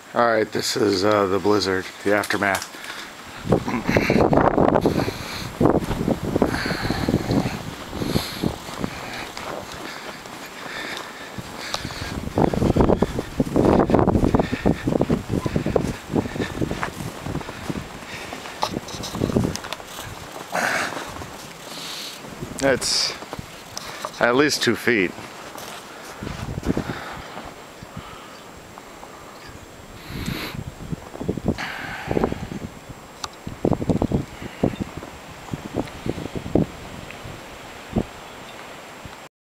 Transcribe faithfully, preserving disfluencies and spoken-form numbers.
Alright, this is uh, the blizzard, the aftermath. It's at least two feet.